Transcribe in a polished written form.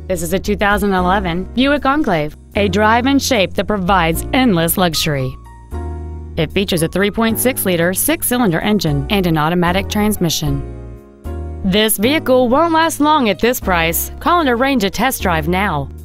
This is a 2011 Buick Enclave, a drive and shape that provides endless luxury. It features a 3.6-liter six-cylinder engine and an automatic transmission. This vehicle won't last long at this price. Call and arrange a test drive now.